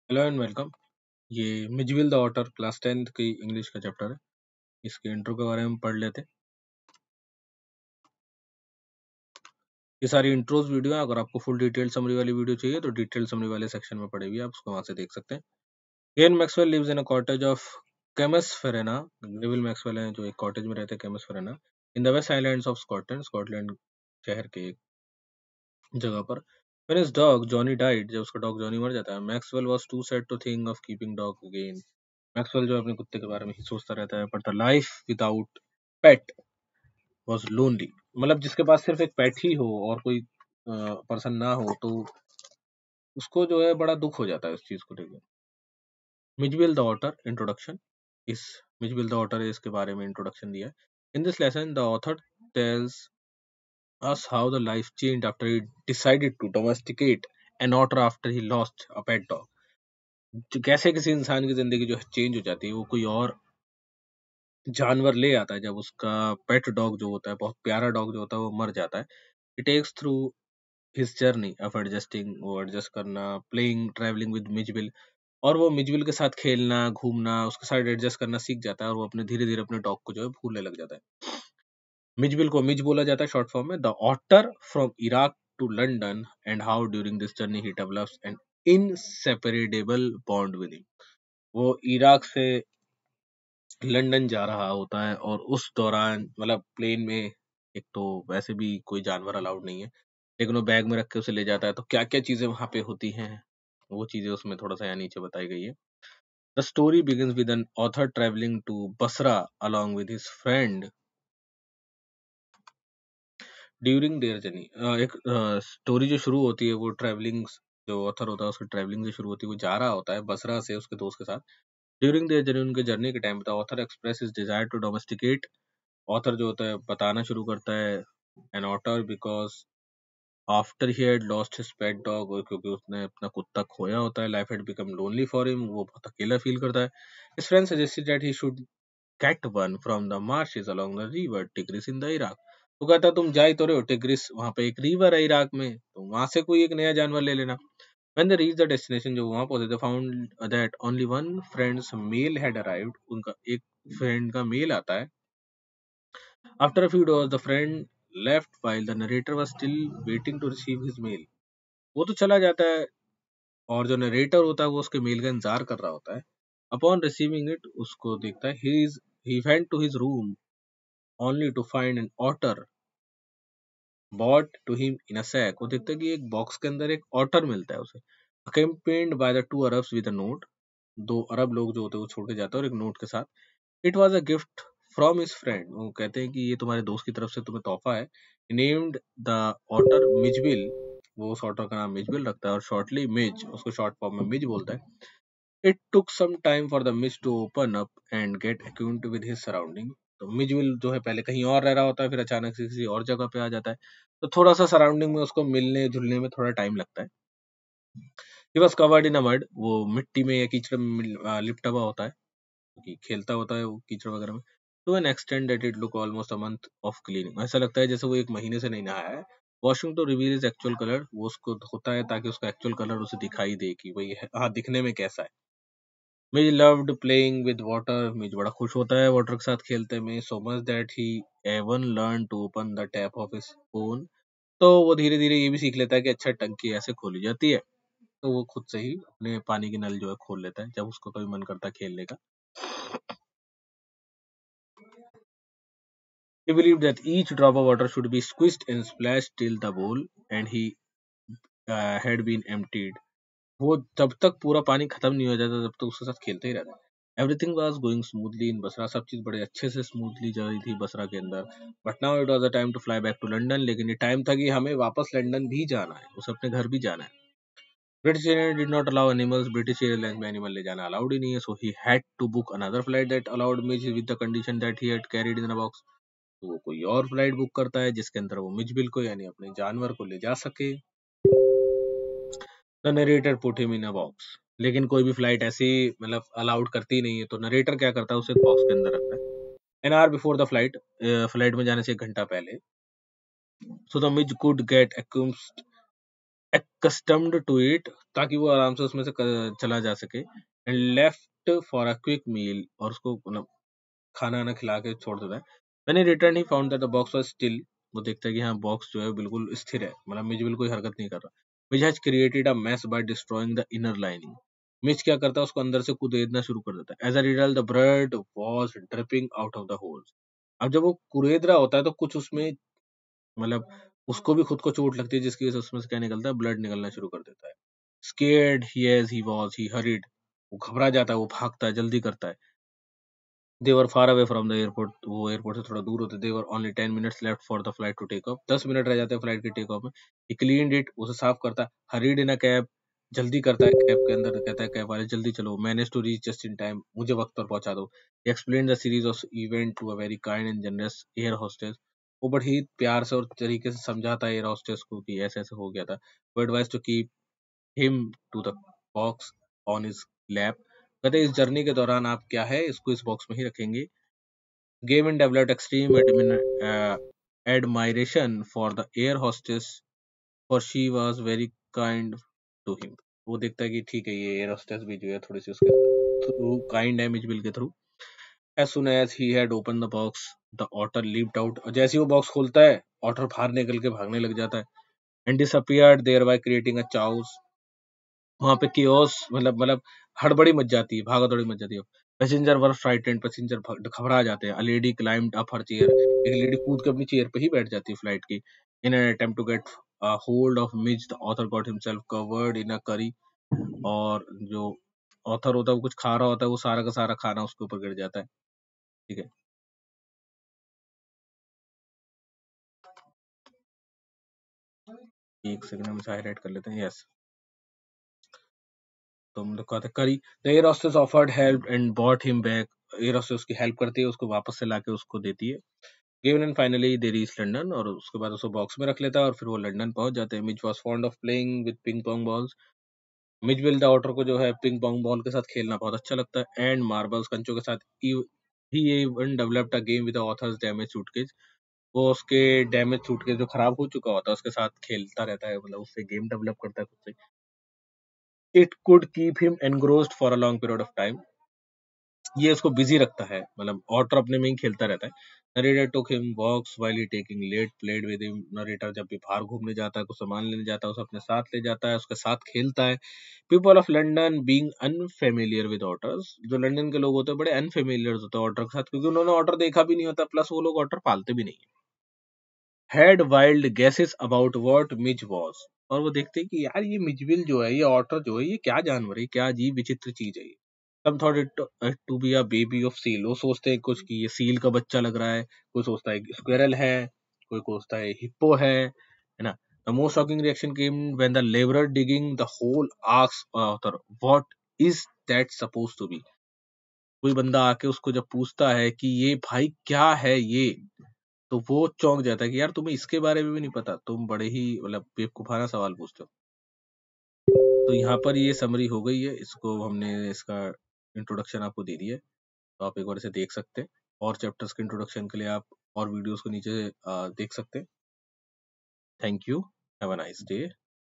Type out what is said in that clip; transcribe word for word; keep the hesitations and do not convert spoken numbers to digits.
Hello and welcome. ये Mijbil the otter class tenth की English का चैप्टर है। इसके इंट्रो के बारे में पढ़ लेते हैं। ये सारी इंट्रोज वीडियो है। अगर आपको फुल डिटेल समरी वाली वीडियो चाहिए तो डिटेल समरी वाले सेक्शन में पड़ी हुई है, आप उसको वहां से देख सकते हैं। Gavin Maxwell lives in a cottage of Camusfearna. Greville Maxwell हैं जो एक कॉटेज में रहते हैं Camusfearna in the West Highlands of Scotland. Scotland शहर के एक जगह पर। When his dog Johnny died, जब उसका डॉग जॉनी मर जाता है, Maxwell was too sad to think of keeping dog again. Maxwell जो है अपने कुत्ते के बारे में ही सोचता रहता है, but the life without pet was lonely. मतलब जिसके पास सिर्फ एक पेट ही हो और कोई पर्सन ना हो तो उसको जो है बड़ा दुख हो जाता है उस चीज को लेकर। Mijbil the otter introduction. इस मिजविल द ऑटर इसके बारे में इंट्रोडक्शन दिया है। In this lesson the author tells us how the life changed after he decided to domesticate an otter after he lost a pet dog. जो कैसे किसी इंसान की जिंदगी जो है चेंज हो जाती है, वो कोई और जानवर ले आता है जब उसका पेट डॉग जो होता है, बहुत प्यारा डॉग जो होता है, वो मर जाता है। It takes through his journey of adjusting, वो एडजस्ट करना, प्लेइंग, ट्रैवलिंग विद मिजविल, और वो मिजविल के साथ खेलना, घूमना, उसके साथ एडजस्ट करना सीख जाता है और वो अपने धीरे धीरे अपने डॉग को जो है भूलने लग जाता है। मिजविल को मिज बोला जाता है शॉर्ट फॉर्म में। The otter from Iraq to London and how during this journey he develops an inseparable bond with him. वो इराक से लंदन जा रहा होता है और उस दौरान मतलब प्लेन में एक तो वैसे भी कोई जानवर अलाउड नहीं है, लेकिन वो बैग में रख के उसे ले जाता है, तो क्या क्या चीजें वहां पे होती हैं वो चीजें उसमें थोड़ा सा यहाँ नीचे बताई गई है। The story begins with an author travelling to Basra along with his friend during their journey. एक स्टोरी जो शुरू होती है वो ट्रैवलिंग, जो ऑथर होता है उसकी ट्रैवलिंग से शुरू होती है। वो जा रहा होता है बसरा से उसके दोस्त के साथ। ड्यूरिंग देयर जर्नी, उनके जर्नी के time the author express his desire to domesticate. Author जो होता है बताना शुरू करता है an otter because after he had lost his pet dog, क्योंकि उसने अपना कुत्ता खोया होता है, life had become lonely for him, वो बहुत अकेला फील करता है। His friend suggested that he should get one from the marshes along the river tigris in the Iraq. तो कहता तुम जा ही तो रहे हो टिग्रिस, वहां पे एक रिवर है इराक में, तो वहां से कोई एक नया जानवर ले लेना। When they reached the destination, जो वहां पहुंचे, they found that only one friend's mail had arrived. उनका एक फ्रेंड का मेल आता है। After a few days, the friend left while the narrator was still waiting to receive his mail. वो तो चला जाता है और जो नरेटर होता है वो उसके मेल का इंतजार कर रहा होता है। Upon receiving it, उसको देखता है he is he went to his room only to find an otter brought to him in a sack. वो देखता है कि एक बॉक्स के अंदर एक ऑटर मिलता है उसे, accompanied by the two Arabs with a note. दो अरब लोग जो होते हैं वो छोड़ के जाते हैं और एक नोट के साथ। It was a gift from his friend, वो कहते हैं कि ये तुम्हारे दोस्त की तरफ से तुम्हें तोहफा है। नेम्ड द ऑटर मिजविल, वो उस ऑटर का नाम मिजविल रखता है और शॉर्टली मिज, उसको शॉर्ट फॉर्म में मिज बोलता है। It took some time for the Mij to open up and get acquainted with his surrounding. तो मिजविल जो है पहले कहीं और रह रहा होता है, फिर अचानक से किसी और जगह पे आ जाता है, तो थोड़ा सा सराउंडिंग में उसको मिलने जुलने में थोड़ा टाइम लगता है। He was covered in a mud, वो मिट्टी में या कीचड़ में लिपटा हुआ होता है क्योंकि खेलता होता है वो कीचड़ वगैरह में। To an extend that it look almost a month of cleaning, ऐसा लगता है जैसे वो एक महीने से नहीं नहाया है। Washing to reveal is actual colour, वो उसको होता है ताकि उसका एक्चुअल कलर उसे दिखाई दे कि वही है, हाँ दिखने में कैसा है। Mij loved playing with water, Mij बड़ा खुश होता है वाटर के साथ खेलते में। So much that he even learn to open the tap of his phone, तो वो धीरे धीरे ये भी सीख लेता है कि अच्छा टंकी ऐसे खोली जाती है, तो वो खुद से ही अपने पानी की नल जो है खोल लेता है जब उसको कभी मन करता है खेलने का। He believed that each drop of water should be squeezed and splashed till the bowl and he uh, had been emptied. वो जब तक पूरा पानी खत्म नहीं हो जाता तब तक उसके साथ खेलते ही रहता है। Everything was going smoothly in Basra, सब चीज बड़े अच्छे से स्मूथली जा रही थी बसरा के अंदर। But now it was the time to fly back to London, लेकिन ये टाइम था कि हमें वापस लंदन भी जाना है, उसे अपने घर भी जाना है। British airline did not allow animals, British airline में एनिमल ले जाना अलाउड ही नहीं है। So he had to book another flight that allowed me with the condition that he had carried in a box. तो वो कोई और फ्लाइट बुक करता है जिसके अंदर वो मिजबिल को यानी अपने जानवर को ले जा सके। The narrator put him in a box, लेकिन कोई भी फ्लाइट ऐसी मतलब अलाउड करती नहीं है, तो नरेटर क्या करता है उसे एक बॉक्स के अंदर रखता है। An hour before the flight, flight में जाने से एक घंटा पहले। So the Mij could get accustomed to it, ताकि वो आराम से उसमें से क- चला जा सके, and left for a quick meal, और उसको मतलब खाना वाना खिला के छोड़ देता है। When he returned, he found that the box was still, वो देखता है कि हाँ बॉक्स जो है वो बिल्कुल स्थिर है, मतलब मिजबिल कोई हरकत नहीं कर रहा। Which has created a mess by destroying the inner lining. Mij क्या करता है, उसको अंदर से कुरेदना शुरू कर देता है। As a result, the blood was dripping out of the holes. अब जब वो कुरेद रहा होता है तो कुछ उसमें मतलब उसको भी खुद को चोट लगती है, जिसकी वजह से उसमें से क्या निकलता है, ब्लड निकलना शुरू कर देता है। Scared he as he was, he hurried. वो घबरा जाता है, वो भागता है, जल्दी करता है। They were far away from the airport. वो एयरपोर्ट से थोड़ा दूर होते। They were only ten minutes left for the flight to take off. दस मिनट रह जाते हैं फ्लाइट के टेक ऑफ में। He cleaned it, उसे साफ करता है। Hurried in a cab, जल्दी करता है कैब के अंदर, कहता है कैब वाले जल्दी चलो, managed to reach just in time, मुझे वक्त पर पहुंचा दो। He explained the series of event to a very kind and generous air hostess. वो बड़ी प्यार से और तरीके से समझाता है एयर हॉस्टेस को कि ऐसे ऐसे हो गया था। वो advice to keep him to the box on his lap, कहते इस जर्नी के दौरान आप क्या है इसको इस बॉक्स में ही रखेंगे। Gavin developed extreme admin, uh, admiration for the air hostess, for she was very kind to him. वो देखता है कि ठीक है ये एयर होस्टेस भी जो है थोड़ी सी उसके थ्रू काइंड है मिचबिल के through. As soon as he had opened the box, the otter leaped out. और जैसे ही वो बॉक्स खोलता है, ऑटर बाहर निकल के भागने लग जाता है, and disappeared thereby creating a chaos. वहां पे कियोस मतलब मतलब हड़बड़ी मच जाती है, भागा दौड़ी मच जाती है। पैसेंजर वर फ्राइटेंड, पैसेंजर घबरा जाते हैं। A lady climbed up her chair, एक लेडी कूद के अपनी चेयर पे ही बैठ जाती है फ्लाइट की। In an attempt to get hold of Mij, the author got himself covered in a curry. और जो ऑथर होता है वो कुछ खा रहा होता है, वो सारा का सारा खाना उसके ऊपर गिर जाता है। ठीक है, एक सेकंड हम हाईलाइट कर लेते हैं। यस, तो हम लोग कहते curry. The air hostess offered help and bought him back, air hostess उसकी हेल्प करती है, उसको वापस से लाके उसको देती है। Given and finally they reach London, और उसके बाद उसको बॉक्स में रख लेता है और फिर वो लंदन पहुंच जाते हैं। Mij was fond of playing with ping pong balls, Mij will the otter को जो है पिंग पोंग बॉल के साथ खेलना बहुत अच्छा लगता है, एंड मार्बल्स कंचों के साथ। He even developed a game with author's damage suitcase, वो उसके डैमेज सूटकेस जो खराब हो चुका होता है उसके साथ खेलता रहता है, मतलब उससे गेम डेवलप करता है खुद से। It could keep him engrossed for a long period of time, ये उसको बिजी रखता है, मतलब ऑटर अपने में ही खेलता रहता है। Narrator took him walks while he taking late played with him, narrator जब भी बाहर घूमने जाता है, कुछ सामान लेने जाता है, उसे अपने साथ ले जाता है, उसके साथ खेलता है। People of London being unfamiliar with otters, जो लंदन के लोग होते हैं बड़े अनफेमिलियर होते हैं ऑटर के साथ, क्योंकि उन्होंने ऑटर देखा भी नहीं होता, प्लस वो लोग ऑटर पालते भी नहीं है। Had wild guesses about what Mij was, और वो देखते हैं कि यार ये मिजविल जो है, ये ऑटर जो है, ये क्या जानवर है, क्या अजीब विचित्र चीज है ये। Some thought it to, it to be a baby of seal, वो सोचते हैं कुछ कि ये सील का बच्चा लग रहा है, कोई सोचता है स्क्वेरल है, कोई सोचता है हिप्पो है है ना। The most shocking reaction came when the laborer digging the hole asks author, what is that supposed to be? कोई बंदा आके उसको जब पूछता है कि ये भाई क्या है ये, तो वो चौंक जाता है कि यार तुम्हें इसके बारे में भी नहीं पता, तुम बड़े ही मतलब बेवकूफाना सवाल पूछते हो। तो यहाँ पर ये समरी हो गई है, इसको हमने इसका इंट्रोडक्शन आपको दे दिया है, तो आप एक बार इसे देख सकते हैं। और चैप्टर्स के इंट्रोडक्शन के लिए आप और वीडियोस को नीचे अ, देख सकते हैं। Thank you, have a nice day.